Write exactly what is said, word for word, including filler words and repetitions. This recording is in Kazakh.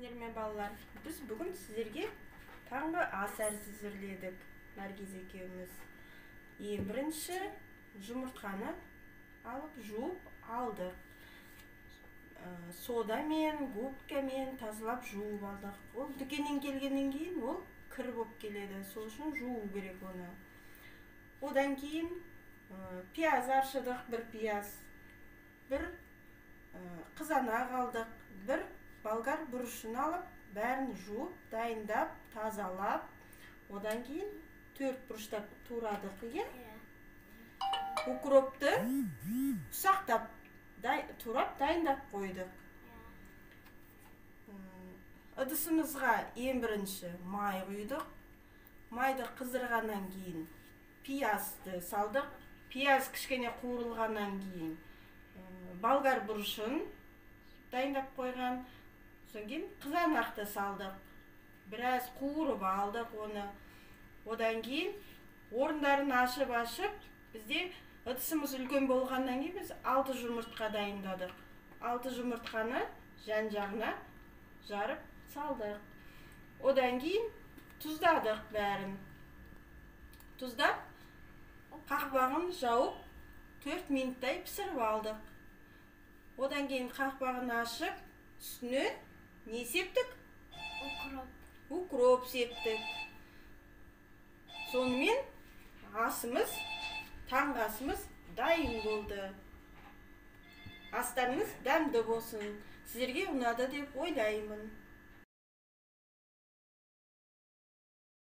Сіздер ме балалар? Біз бүгін сіздерге таңғы ас әзірледік. Наргиз екеуміз. Ең бірінші жұмыртқаны алып жуып алдық. Содамен, губкамен тазалап жуып алдық. Ол дүкеннен келгеннен кейін ол кір болып келеді. Сол үшін жуу керек оны. Одан кейін пияз аршыдық, бір пияз, бір қызанақ алдық, бір болгар бұрышын алып, бәрін жуып, дайындап, тазалап, одан кейін төрт бұрыштап турадық, иә? Укропты ұсақтап, турап, дайындап қойдық. Ыдысымызға ең бірінші май құйдық. Майды қыздырғаннан кейін пиязды салдық. Пияз кішкене қуырылғаннан кейін болгар бұрышын дайындап қойған. Содан кейін қызанақты салдық. Біраз қуырып алдық оны. Одан кейін орындарын ашып-ашып, бізде ыдысымыз үлкен болғаннан кейін біз алты жұмыртқа дайындадық. Алты жұмыртқаны жан-жағына жарып салдық. Одан кейін тұздадық бәрін. Тұздап, қақпағын жауып, төрт минуттай пісіріп алдық. Одан кейін қақпағын ашып, үстіне не септік? Укроп. Укроп септік. Сонымен асымыз, таңғы асымыз дайын болды. Астарыңыз дәмді болсын. Сіздерге ұнады деп ойлаймын.